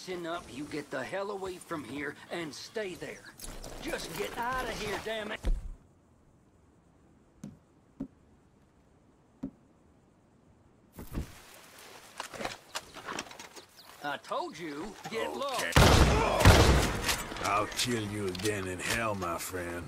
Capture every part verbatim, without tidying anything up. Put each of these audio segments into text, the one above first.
messing up, you get the hell away from here and stay there. Just get out of here, damn it! I told you, get Okay. low. I'll kill you again in hell, my friend.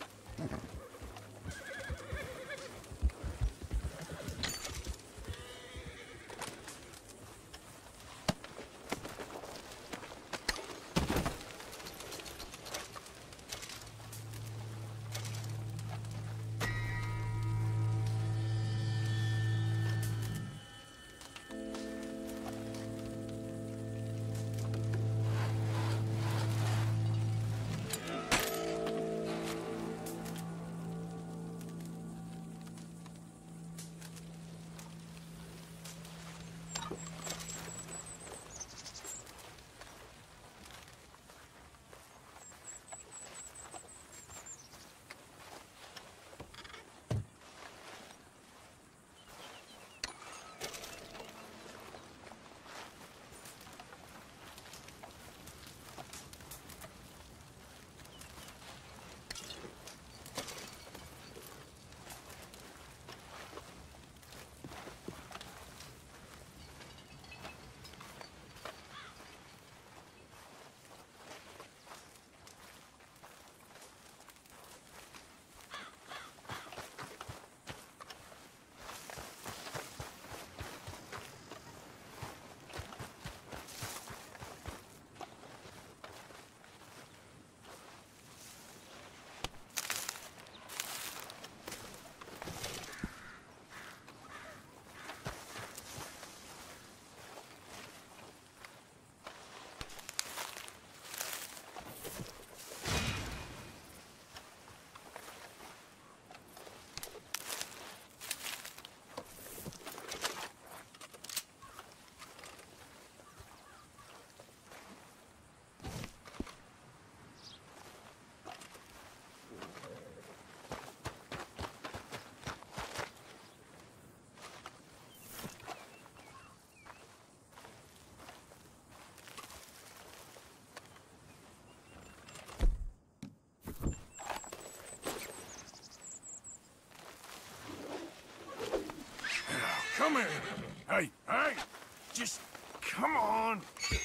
Come here. Hey, hey. Just come on.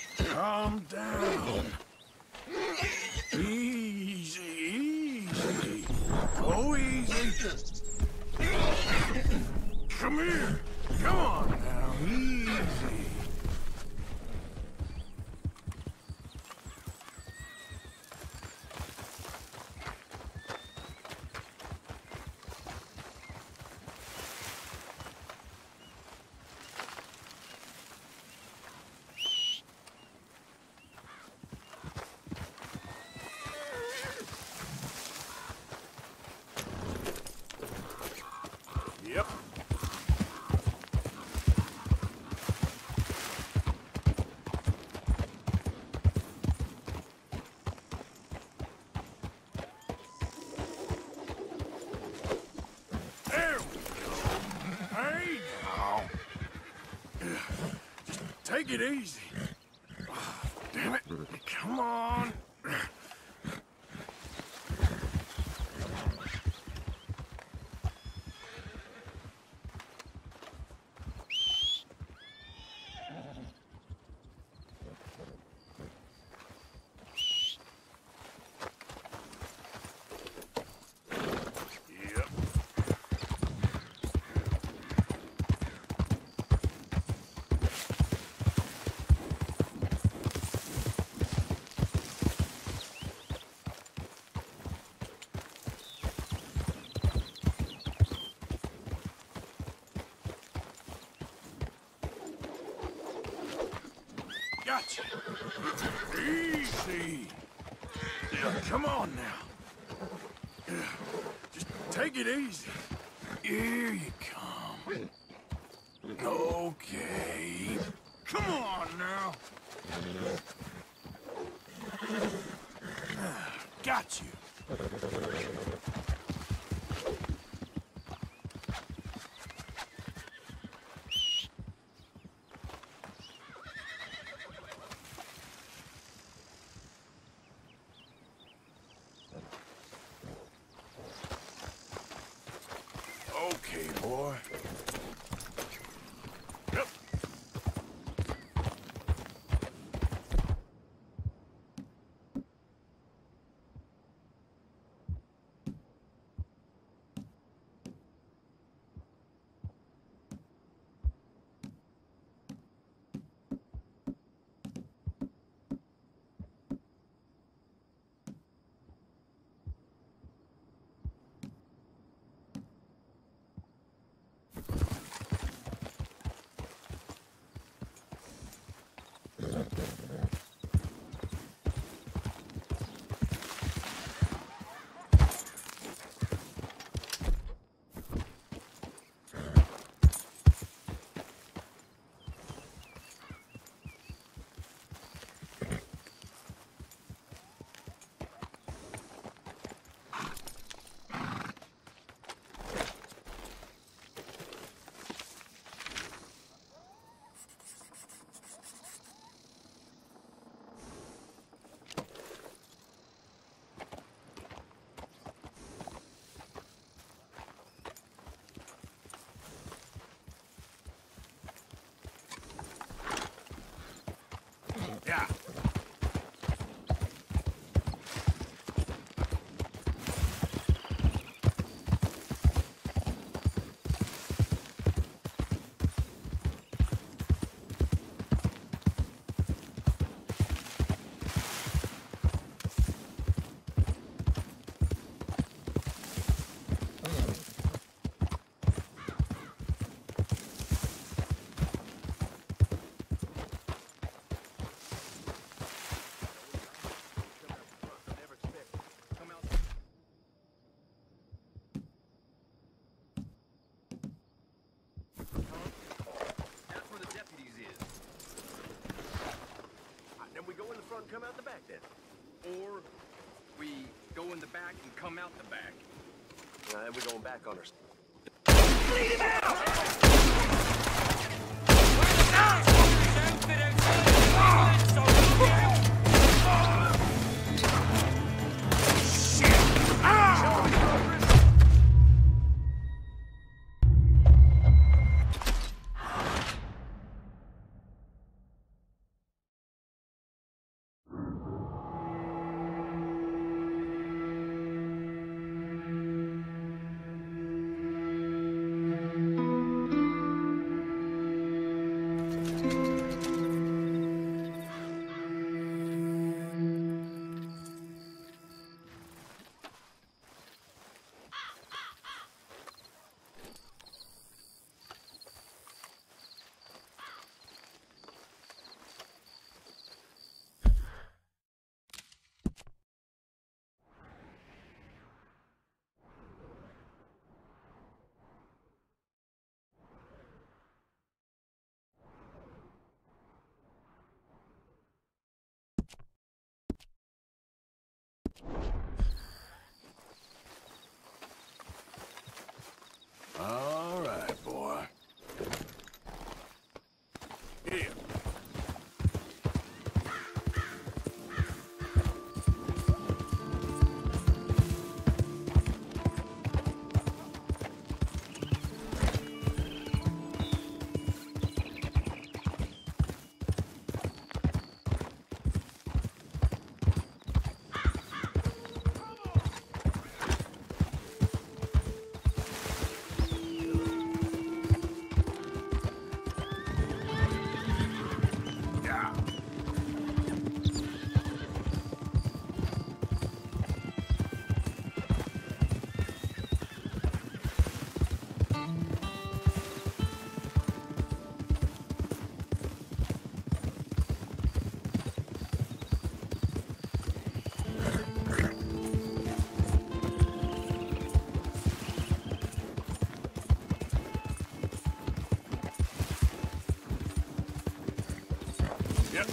Calm down. Easy, easy. Go easy. Come here. Come on now. Easy. Yep. There we go. Hey now. Just take it easy. Oh, damn it. Come on. Gotcha. Easy. Yeah, come on now. Yeah, just take it easy. Here you come. Okay. Come on now. Got you. and we go in the front and come out the back then. Or we go in the back and come out the back. Uh, and we're going back on our... Bleed him out! All right, boy. Here. Yep.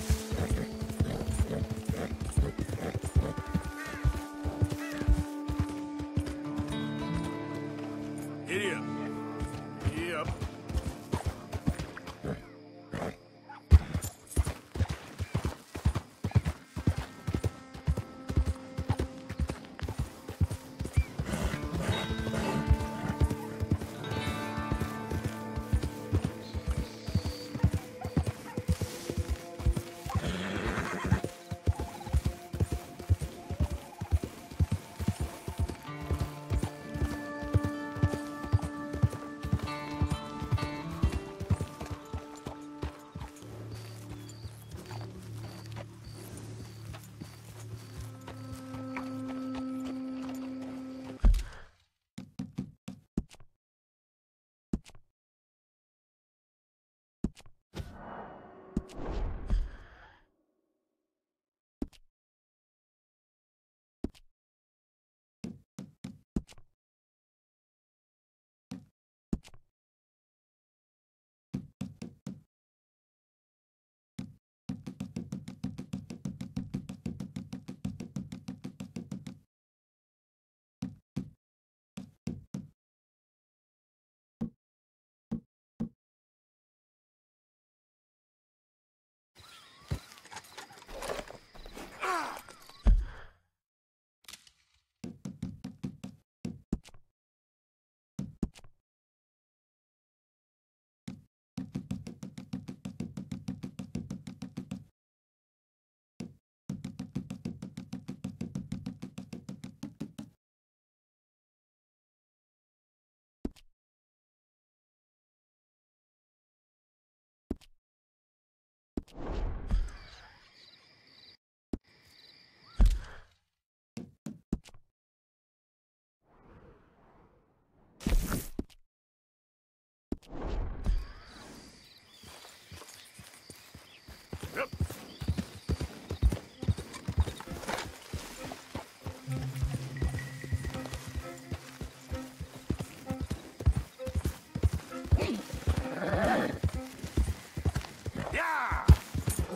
Giddy up. Giddy up. Yep. Yeah.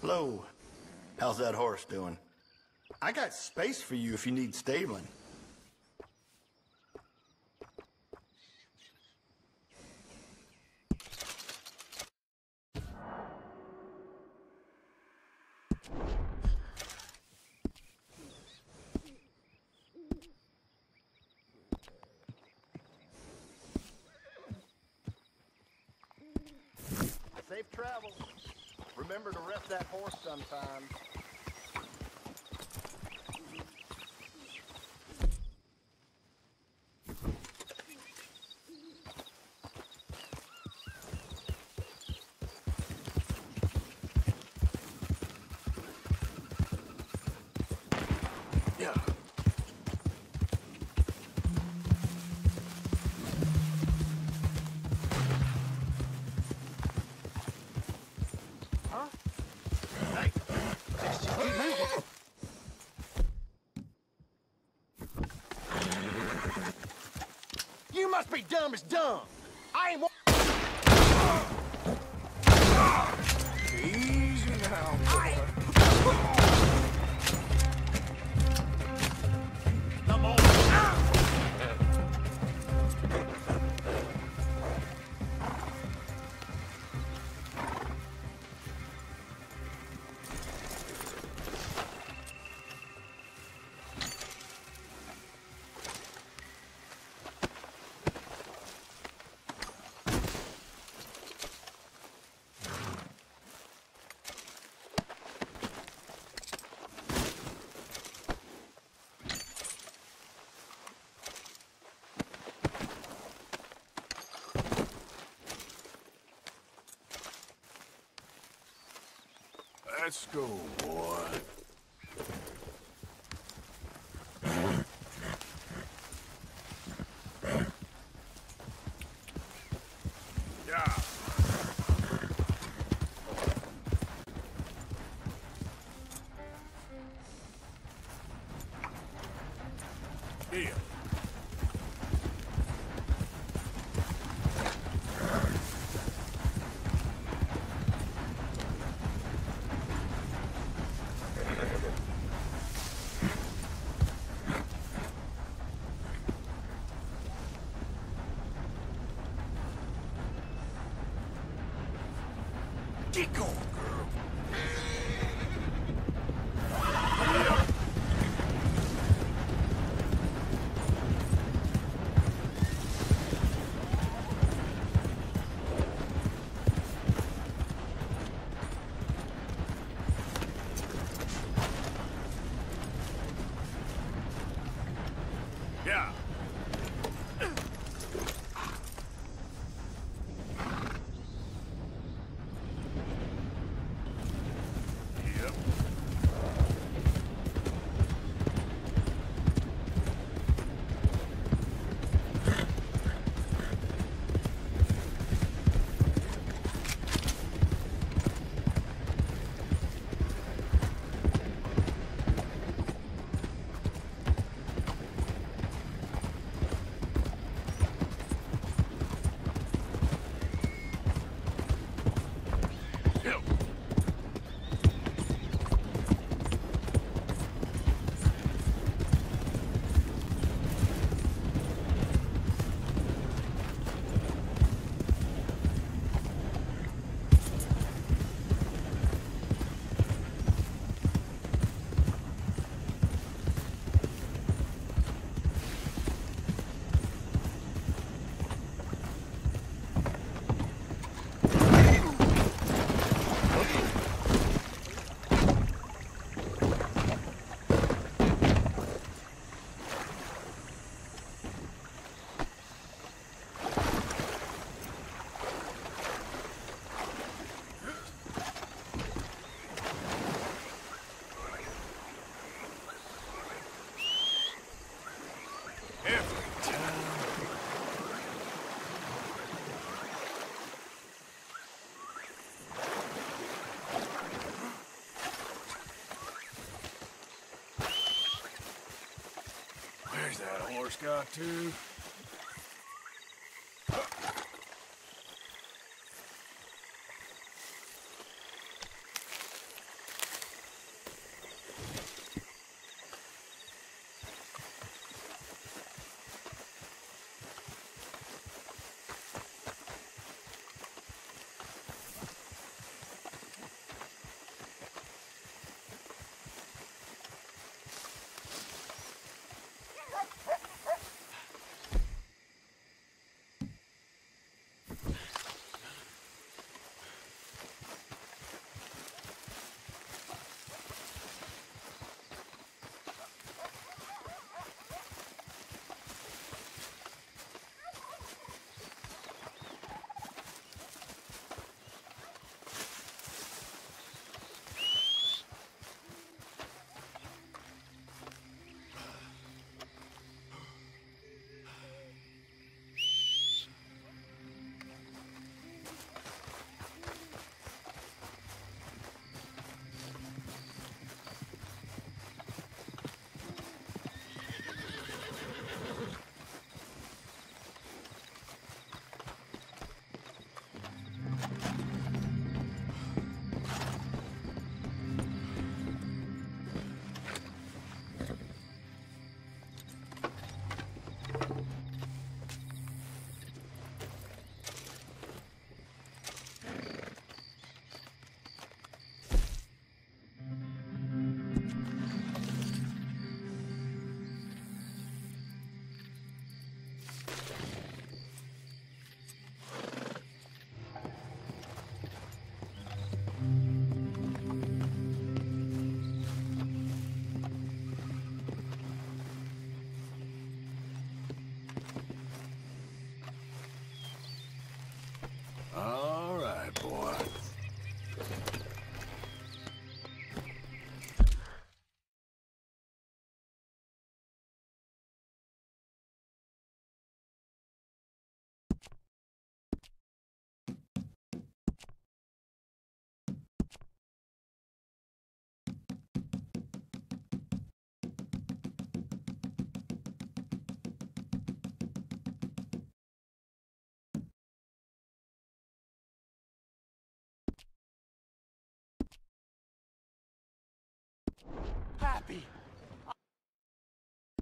Hello. How's that horse doing? I got space for you if you need stabling. Safe travel. Remember to rest that horse sometimes. Yeah. You must be dumb as dumb. I ain't. Easy now, boy. Come on. Let's go, boy. Yeah. Here. Get going, girl. Yeah. Yep. Yep. Every time. Where's that horse got to?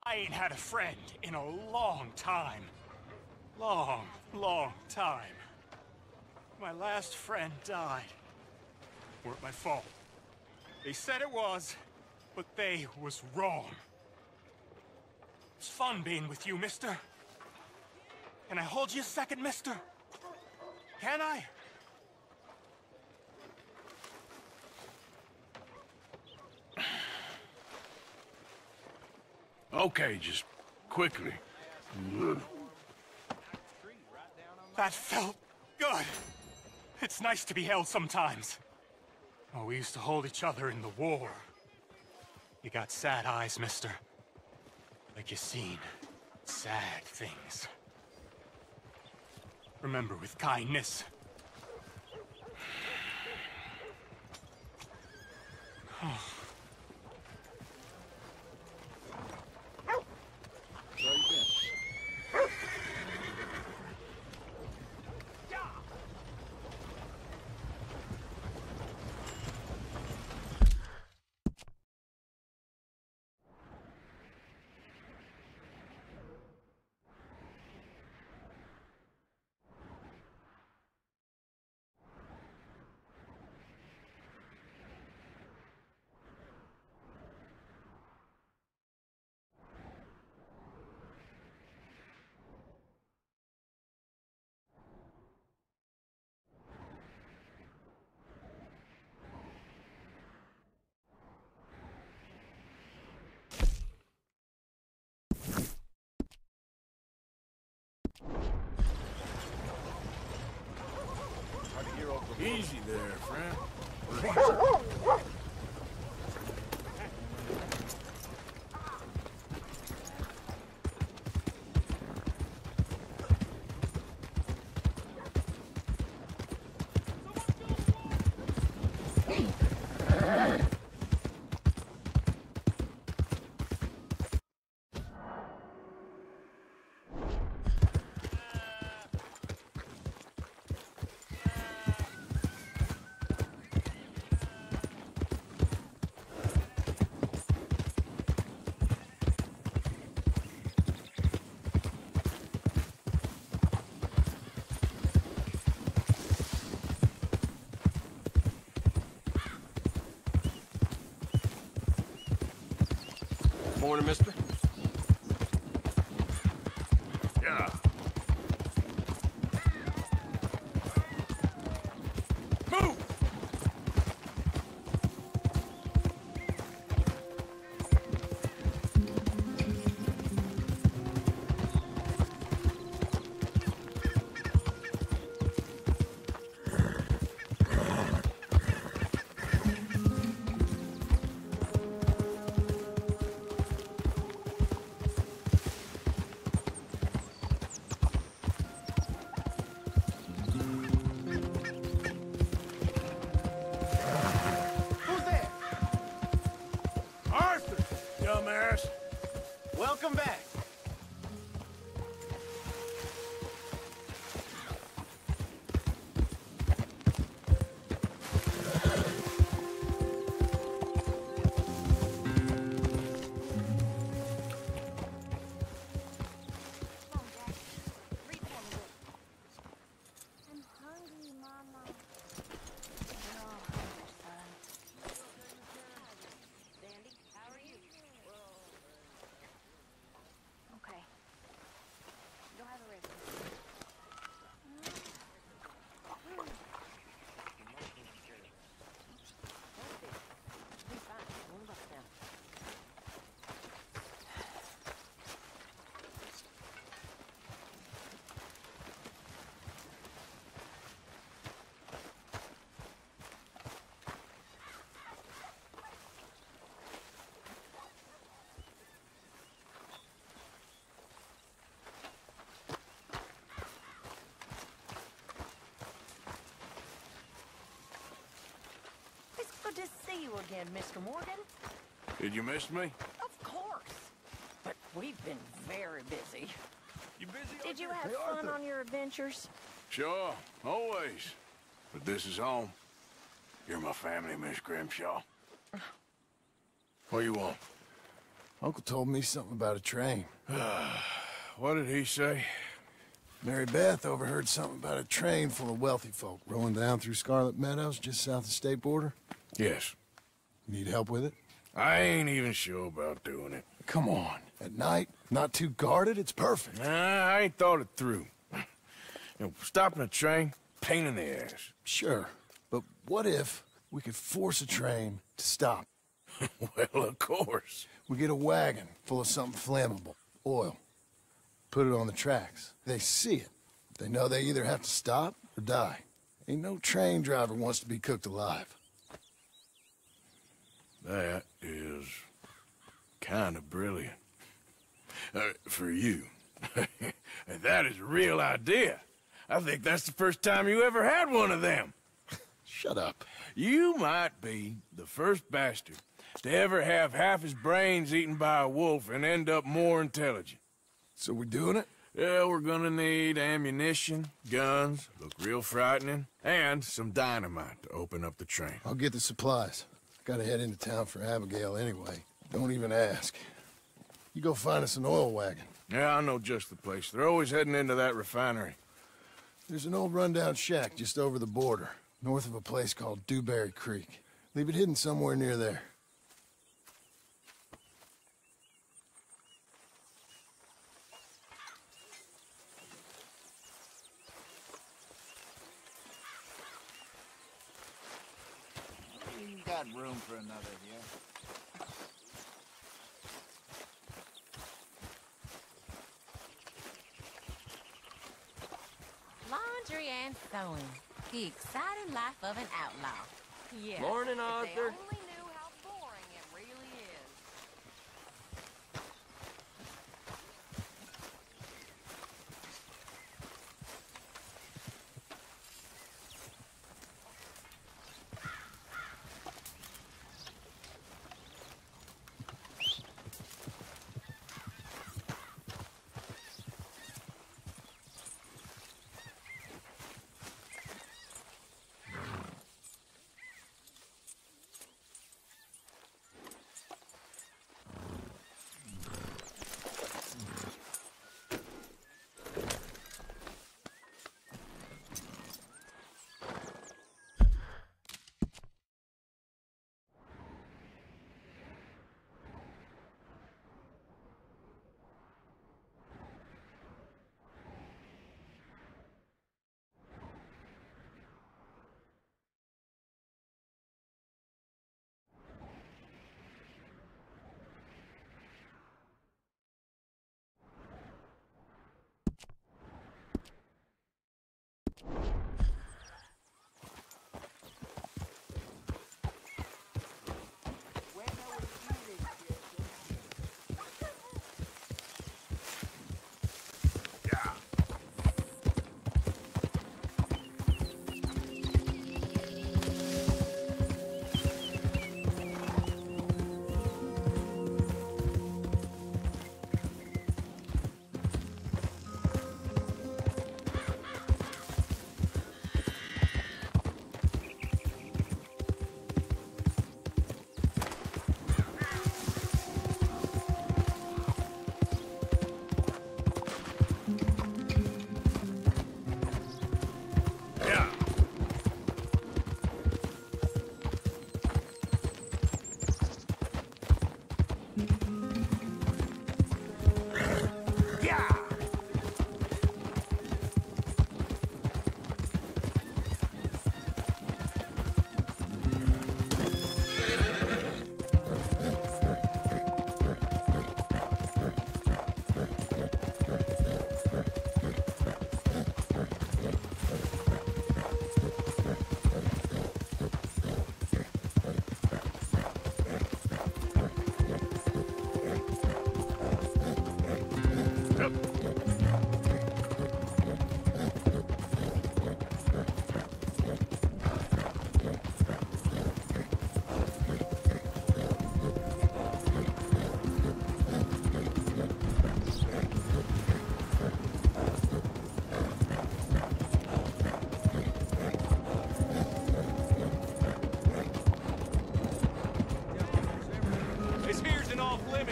I ain't had a friend in a long time. Long, long time. My last friend died. Weren't my fault. They said it was, but they was wrong. It's fun being with you, mister. Can I hold you a second, mister? Can I? Okay, just quickly. That felt good. It's nice to be held sometimes. Oh, we used to hold each other in the war. You got sad eyes, mister. Like you seen sad things. Remember, with kindness. Easy there, friend. Morning, mister. Yeah. Move! Dumbass. Welcome back. Good to see you again, Mister Morgan. Did you miss me? Of course. But we've been very busy. You busy? Did you have fun on your adventures? Sure, always. But this is home. You're my family, Miss Grimshaw. What do you want? Uncle told me something about a train. What did he say? Mary Beth overheard something about a train full of wealthy folk rolling down through Scarlet Meadows just south of the state border. Yes. Need help with it? I ain't even sure about doing it. Come on. At night, not too guarded, it's perfect. Nah, I ain't thought it through. You know, stopping a train, pain in the ass. Sure, but what if we could force a train to stop? Well, of course. We get a wagon full of something flammable, oil. Put it on the tracks. They see it. They know they either have to stop or die. Ain't no train driver wants to be cooked alive. That is kind of brilliant. Uh, for you. That is a real idea. I think that's the first time you ever had one of them. Shut up. You might be the first bastard to ever have half his brains eaten by a wolf and end up more intelligent. So we doing it? Yeah, we're gonna need ammunition, guns, look real frightening, and some dynamite to open up the train. I'll get the supplies. Gotta head into town for Abigail anyway. Don't even ask. You go find us an oil wagon. Yeah, I know just the place. They're always heading into that refinery. There's an old rundown shack just over the border, north of a place called Dewberry Creek. Leave it hidden somewhere near there. You got room for another here. Laundry and sewing. The exciting life of an outlaw. Yes. Morning, if they Arthur. only knew how boring it really is.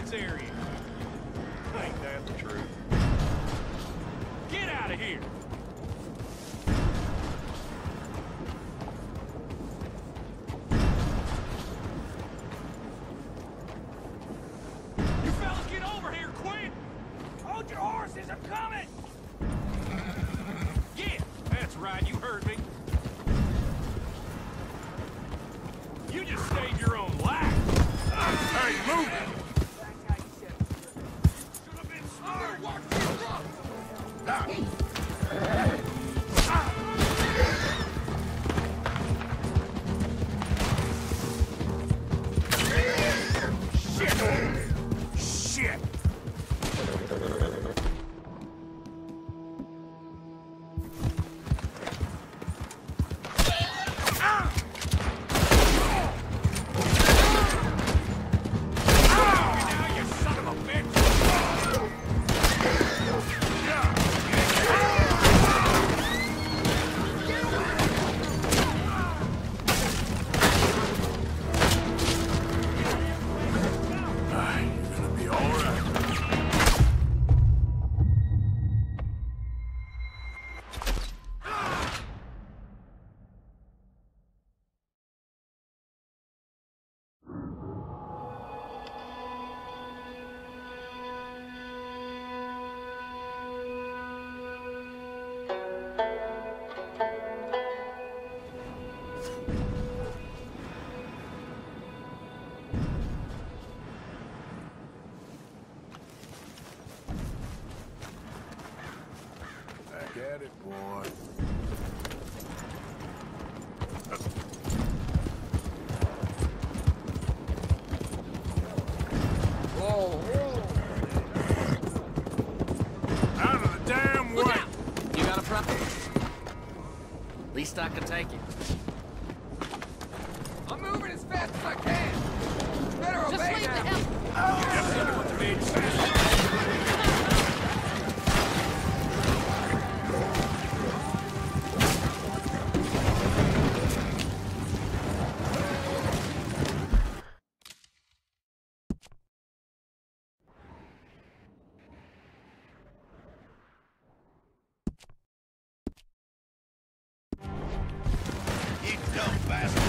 this area. Ain't that the truth? Get out of here! You fellas get over here, quick! Hold your horses, I'm coming! Yeah, that's right, you heard me. You just saved your own life. Hey, move it! Should have been smart. Watch your rock. Shit! Shit! Get it, boy. Whoa, whoa. Out of the damn way! You got a problem? Least I can take it. I'm moving as fast as I can. Better Just obey leave the now. hell. You dumb bastard!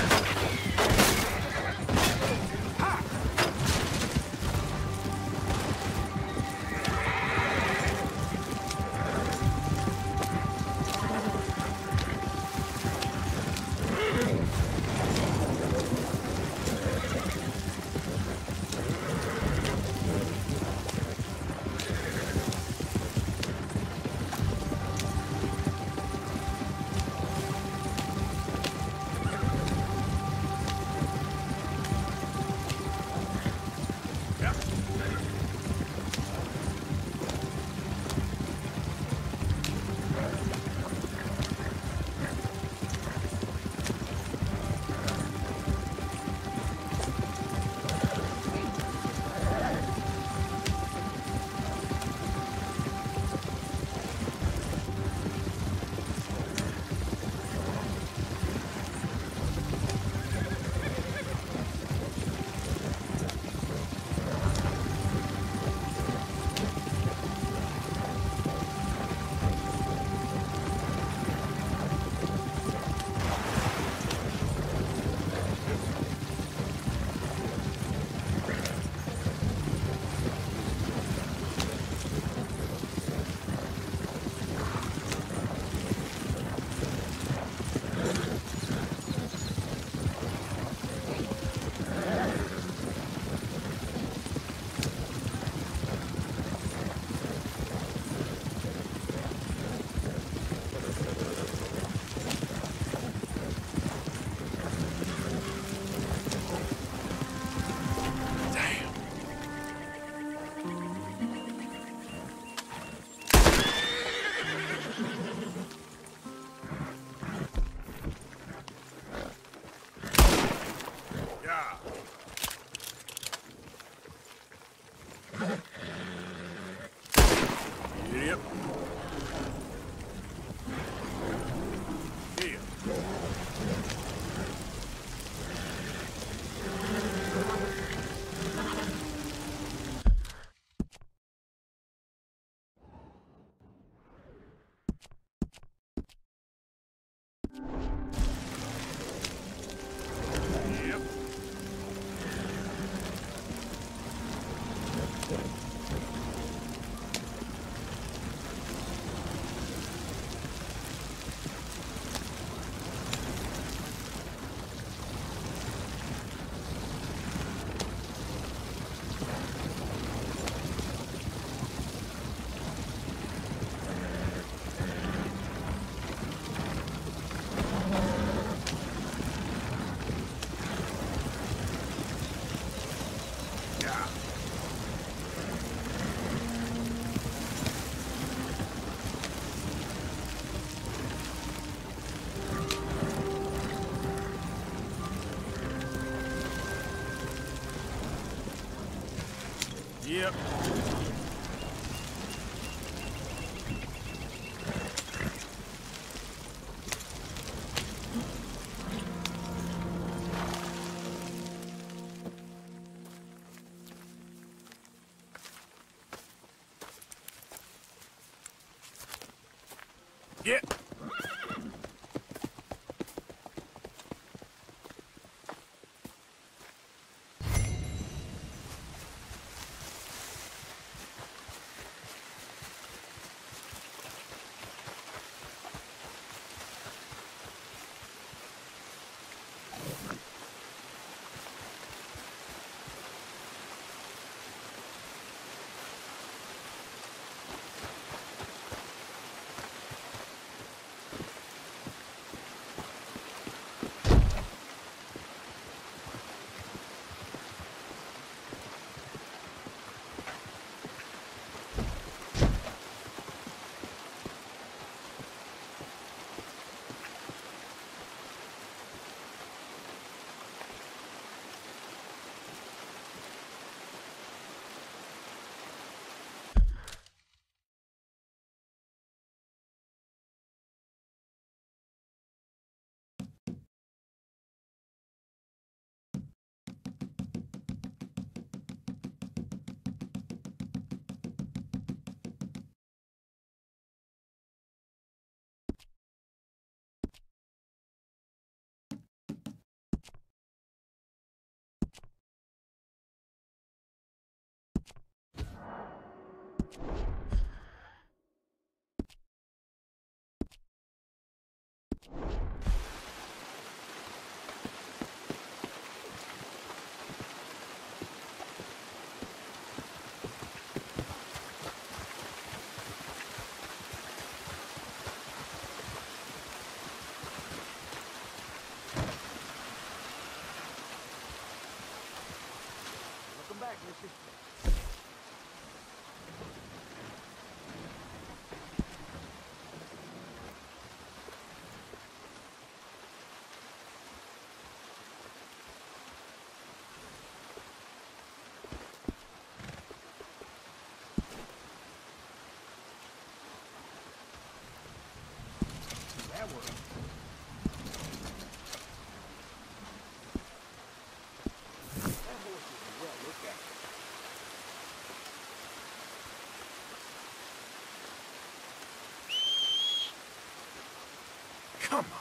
Yep. Yeah. Come on.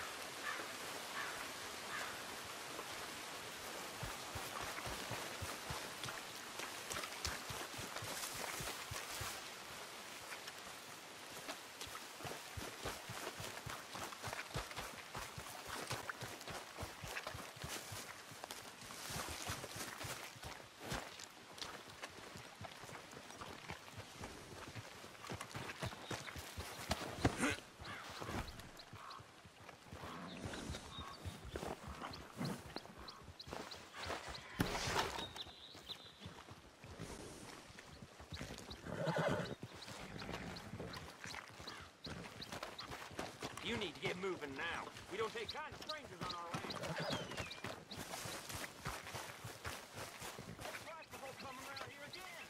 You need to get moving now. We don't take kind of strangers on our land. Let's try before coming around here again.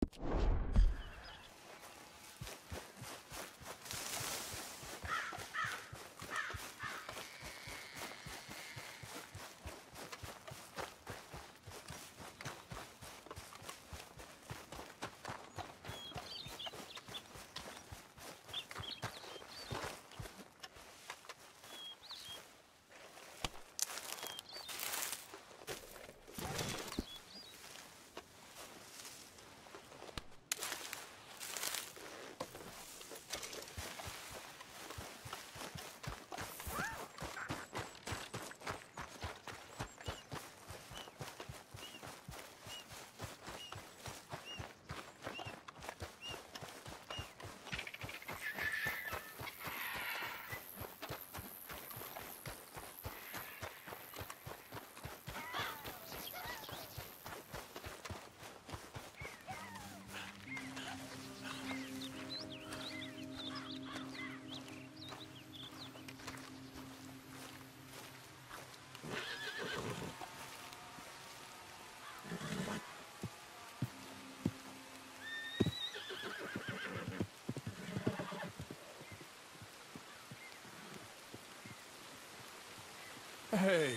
Hey.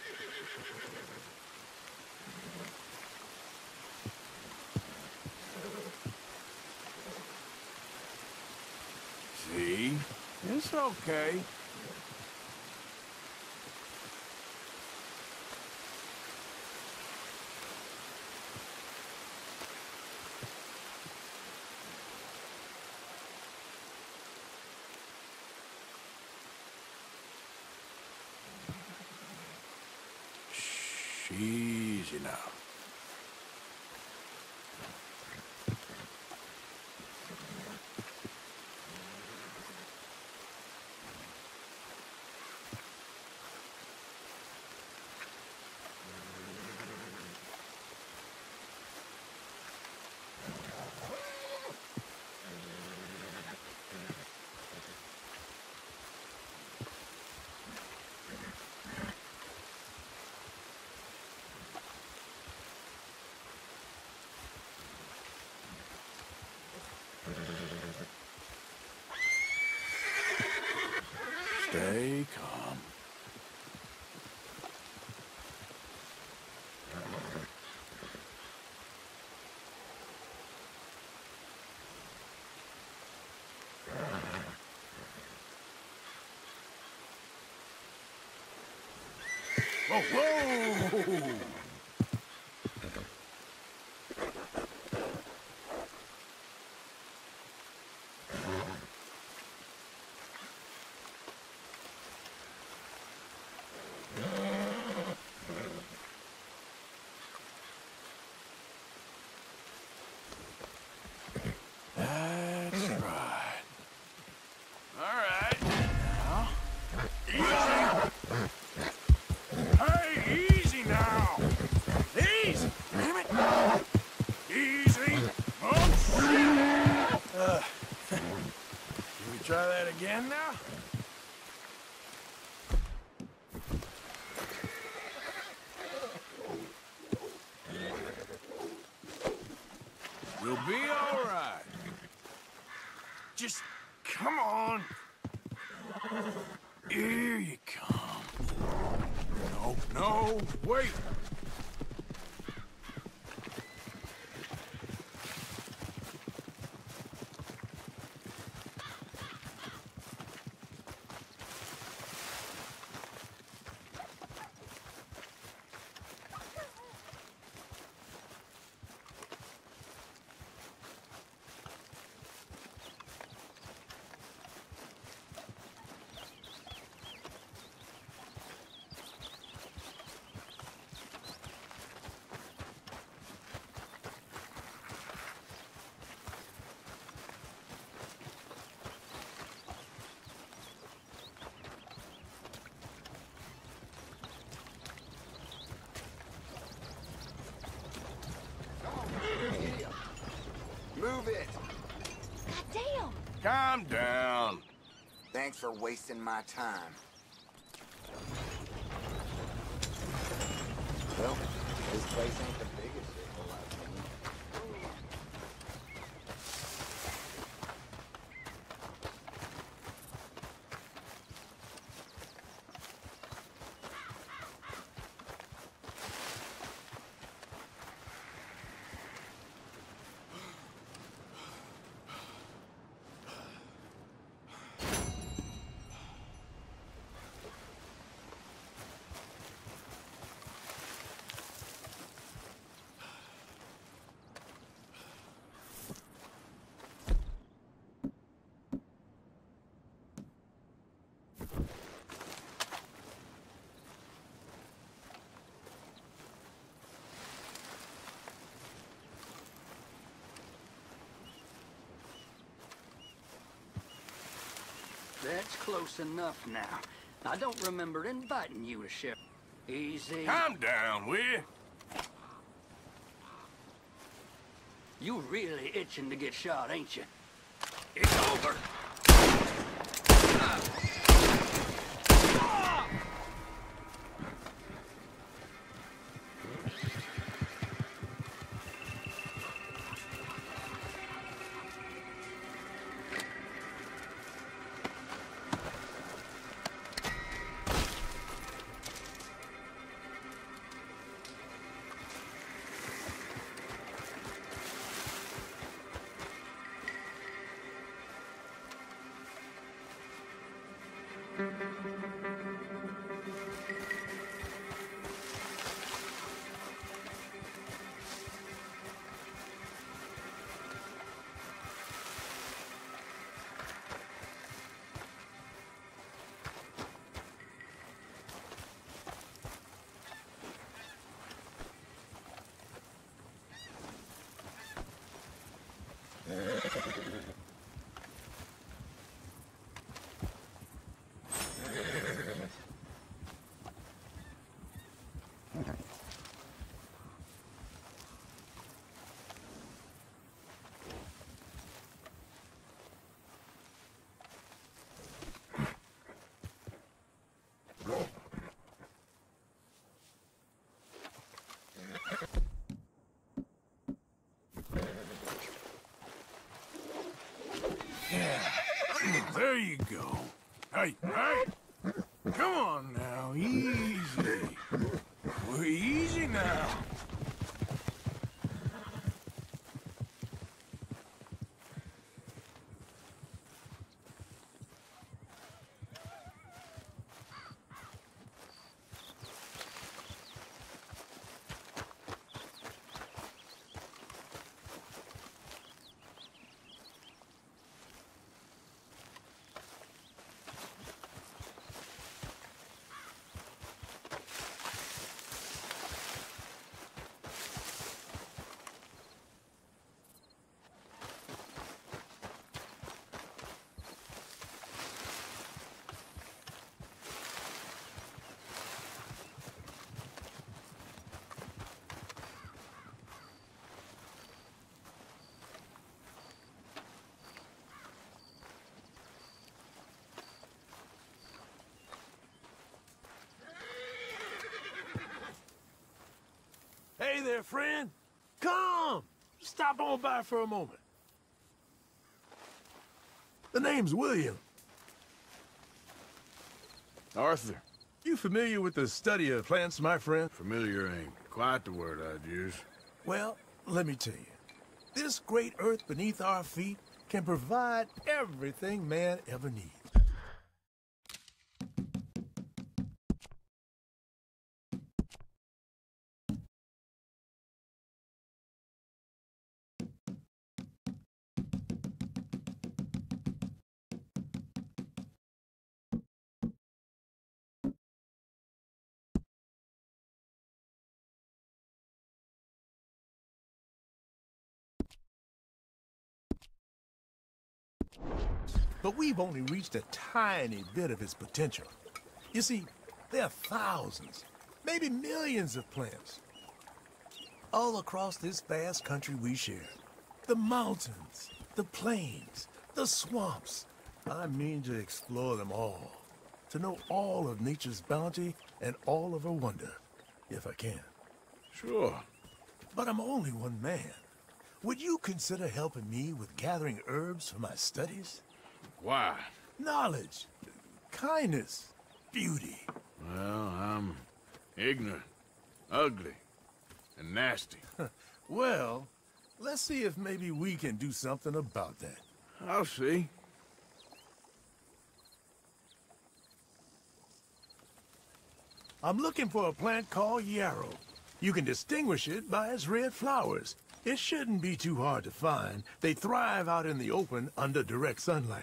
See? It's okay. Easy now. Stay calm. Whoa, whoa! Try that again now? You'll be all right. Just come on. Here you come. No, no, wait. Move it! Goddamn! Calm down. Thanks for wasting my time. Well, this place ain't the biggest shithole I've seen. That's close enough now. I don't remember inviting you to share. Easy. Calm down, will you? You really itching to get shot, ain't you? It's over. There you go. Hey, hey! Come on now, easy. We're easy now. Hey there, friend. Come! Stop on by for a moment. The name's William. Arthur, you familiar with the study of plants, my friend? Familiar ain't quite the word I'd use. Well, let me tell you. This great earth beneath our feet can provide everything man ever needs. But we've only reached a tiny bit of its potential. You see, there are thousands, maybe millions of plants all across this vast country we share. The mountains, the plains, the swamps. I mean to explore them all, to know all of nature's bounty and all of her wonder, if I can. Sure. But I'm only one man. Would you consider helping me with gathering herbs for my studies? Why? Knowledge, kindness, beauty. Well, I'm ignorant, ugly, and nasty. Well, let's see if maybe we can do something about that. I'll see. I'm looking for a plant called yarrow. You can distinguish it by its red flowers. It shouldn't be too hard to find. They thrive out in the open under direct sunlight.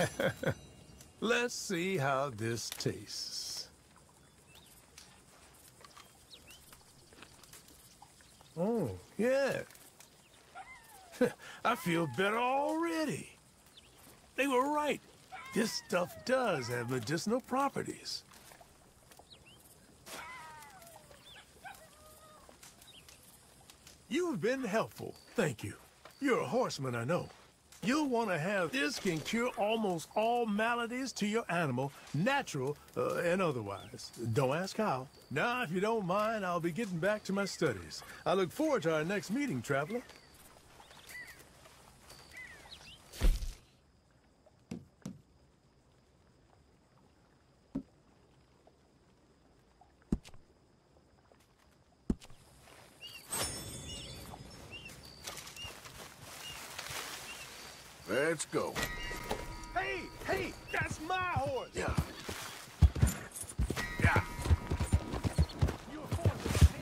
Let's see how this tastes. Oh, yeah. I feel better already. They were right. This stuff does have medicinal properties. You've been helpful. Thank you. You're a horseman, I know. You'll want to have this can cure almost all maladies to your animal, natural uh, and otherwise. Don't ask how. Now, if you don't mind, I'll be getting back to my studies. I look forward to our next meeting, traveler. Let's go. Hey, hey, that's my horse! Yeah. Yeah. You were forced to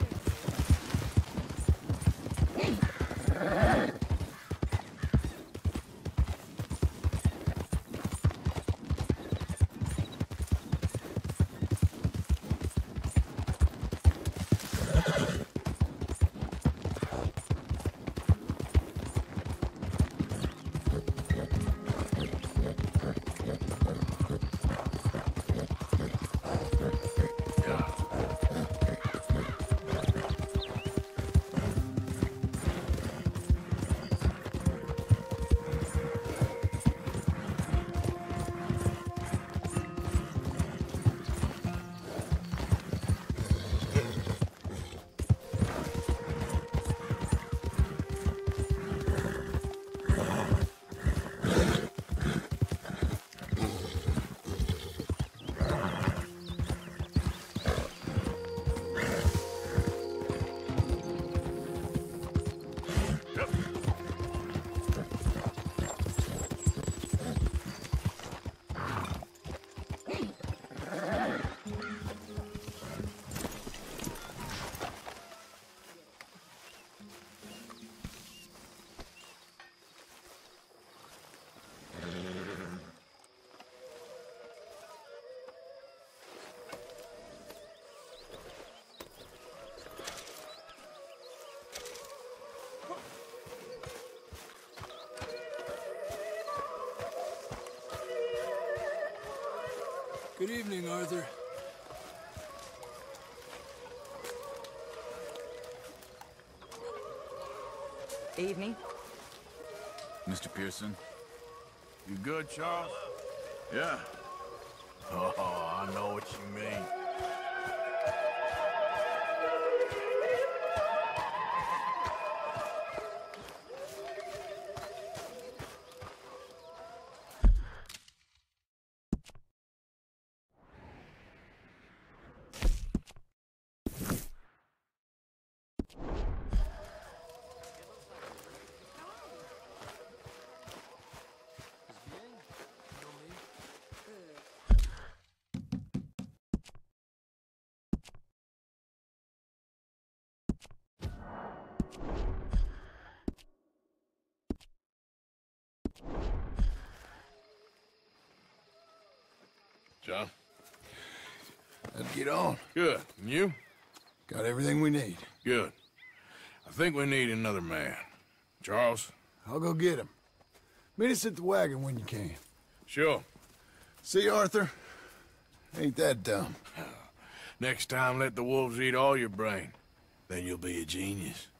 Good evening, Arthur. Evening. Mister Pearson? You good, Charles? Yeah. Oh, I know what you mean. John? Let's get on. Good. And you? Got everything we need. Good. I think we need another man. Charles? I'll go get him. Meet us at the wagon when you can. Sure. See, Arthur? Ain't that dumb. Next time, let the wolves eat all your brain. Then you'll be a genius.